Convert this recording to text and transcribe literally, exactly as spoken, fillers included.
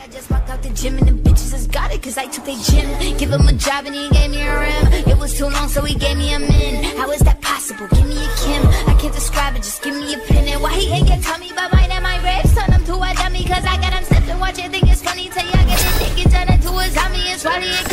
I just walked out the gym and the bitches just got it cause I took their gym. Give him a job and he gave me a rim. It was too long so he gave me a min. How is that possible? Give me a Kim. I can't describe it, just give me a pin. And why he ain't get tummy but mine and my ribs. Turn him to a dummy cause I got him slipping. Watch it, think it's funny till y'all get it. Think it's done into a zombie. It's Riley.